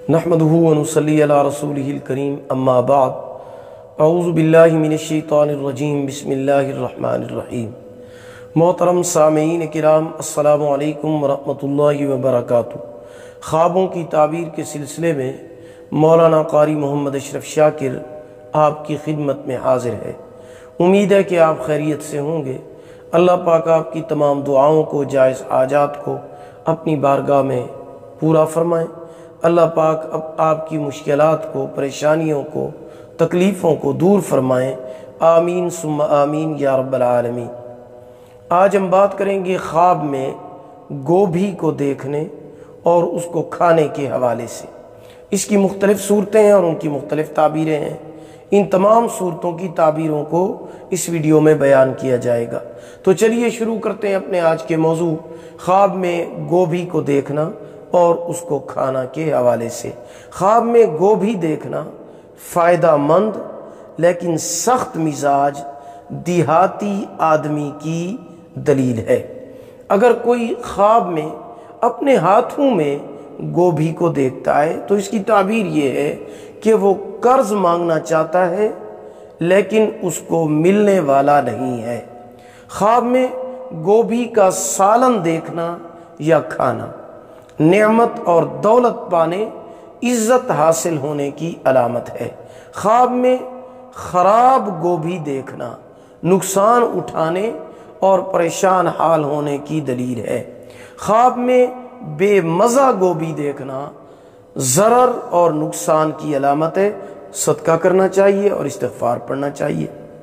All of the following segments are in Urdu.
نحمدہ ونصلی علی رسولہ الکریم اما بعد اعوذ باللہ من الشیطان الرجیم بسم اللہ الرحمن الرحیم۔ محترم سامعین کرام، السلام علیکم ورحمۃ اللہ وبرکاتہ۔ خوابوں کی تعبیر کے سلسلے میں مولانا قاری محمد اشرف شاکر آپ کی خدمت میں حاضر ہے۔ امید ہے کہ آپ خیریت سے ہوں گے۔ اللہ پاک آپ کی تمام دعاؤں کو، جائز حاجات کو اپنی بارگاہ میں پورا فرمائیں۔ اللہ پاک آپ کی مشکلات کو، پریشانیوں کو، تکلیفوں کو دور فرمائیں۔ آمین ثم آمین یا رب العالمین۔ آج ہم بات کریں گے خواب میں گوبھی کو دیکھنے اور اس کو کھانے کے حوالے سے۔ اس کی مختلف صورتیں ہیں اور ان کی مختلف تعبیریں ہیں۔ ان تمام صورتوں کی تعبیروں کو اس ویڈیو میں بیان کیا جائے گا۔ تو چلیے شروع کرتے ہیں اپنے آج کے موضوع، خواب میں گوبھی کو دیکھنا اور اس کو کھانا کے حوالے سے۔ خواب میں گوبھی دیکھنا فائدہ مند لیکن سخت مزاج دیہاتی آدمی کی دلیل ہے۔ اگر کوئی خواب میں اپنے ہاتھوں میں گوبھی کو دیکھتا ہے تو اس کی تعبیر یہ ہے کہ وہ قرض مانگنا چاہتا ہے لیکن اس کو ملنے والا نہیں ہے۔ خواب میں گوبھی کا سالن دیکھنا یا کھانا نعمت اور دولت پانے، عزت حاصل ہونے کی علامت ہے۔ خواب میں خراب گوبھی دیکھنا نقصان اٹھانے اور پریشان حال ہونے کی دلیل ہے۔ خواب میں بے مزہ گوبھی دیکھنا ضرر اور نقصان کی علامت ہے۔ صدقہ کرنا چاہیے اور استغفار پڑھنا چاہیے۔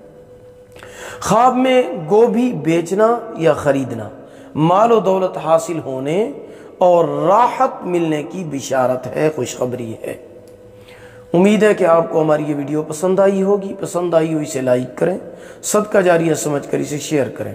خواب میں گوبھی بیچنا یا خریدنا مال و دولت حاصل ہونے اور راحت ملنے کی بشارت ہے، خوشخبری ہے۔ امید ہے کہ آپ کو ہماری یہ ویڈیو پسند آئی ہوگی۔ پسند آئی ہو اسے لائک کریں، صدقہ جاریہ سمجھ کر اسے شیئر کریں۔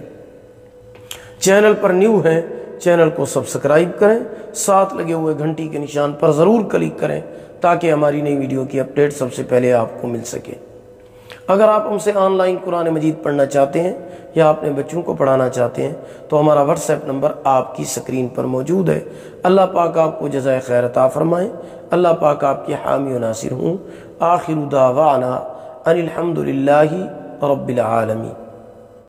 چینل پر نیو ہیں، چینل کو سبسکرائب کریں، ساتھ لگے ہوئے گھنٹی کے نشان پر ضرور کلک کریں تاکہ ہماری نئی ویڈیو کی اپڈیٹ سب سے پہلے آپ کو مل سکے۔ اگر آپ ہم سے آن لائن قرآن مجید پڑھنا چاہتے ہیں یا اپنے بچوں کو پڑھانا چاہتے ہیں تو ہمارا واٹس ایپ نمبر آپ کی سکرین پر موجود ہے۔ اللہ پاک آپ کو جزائے خیر عطا فرمائیں۔ اللہ پاک آپ کے حامی و ناصر ہوں۔ آخر دعوانا ان الحمد للہ رب العالمین۔